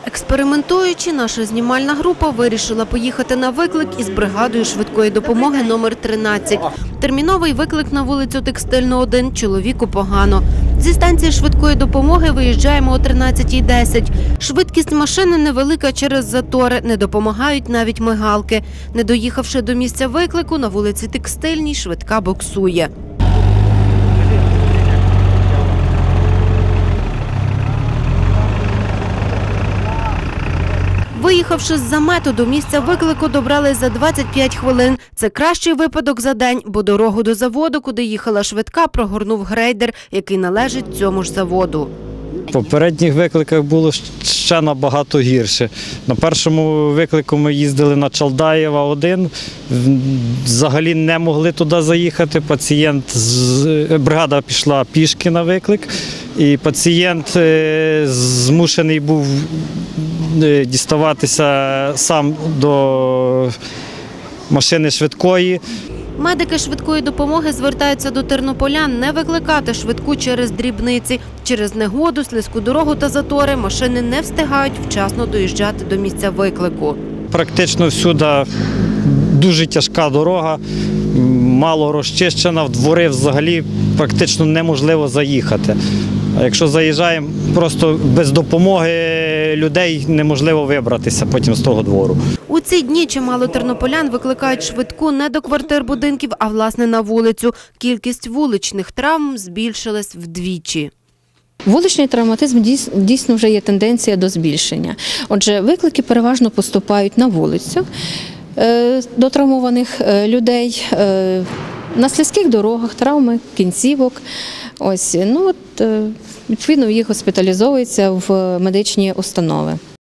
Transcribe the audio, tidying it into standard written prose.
Експериментуючи, наша знімальна група вирішила поїхати на виклик із бригадою швидкої допомоги номер 13. Терміновий виклик на вулицю Текстильну, 1, чоловіку погано. Зі станції швидкої допомоги виїжджаємо о 13:10. Швидкість машини невелика через затори, не допомагають навіть мигалки. Не доїхавши до місця виклику, на вулиці Текстильній швидка буксує. Виїхавши з-за мету, до місця виклику добрались за 25 хвилин. Це кращий випадок за день, бо дорогу до заводу, куди їхала швидка, прогорнув грейдер, який належить цьому ж заводу. В попередніх викликах було ще набагато гірше. На першому виклику ми їздили на Чалдаєва 1, взагалі не могли туди заїхати. Бригада пішла пішки на виклик, і пацієнт змушений був діставатися сам до машини швидкої. Медики швидкої допомоги звертаються до тернополян не викликати швидку через дрібниці. Через негоду, слизьку дорогу та затори машини не встигають вчасно доїжджати до місця виклику. Практично всюди дуже тяжка дорога, мало розчищена, в двори взагалі практично неможливо заїхати. А якщо заїжджаємо, просто без допомоги людей неможливо вибратися потім з того двору. У ці дні чимало тернополян викликають швидку не до квартир будинків, а власне на вулицю. Кількість вуличних травм збільшилась вдвічі. Вуличний травматизм дійсно вже є тенденція до збільшення. Отже, виклики переважно поступають на вулицю до травмованих людей, на слизьких дорогах, травми кінцівок. Відповідно, їх госпіталізовуються в медичні установи.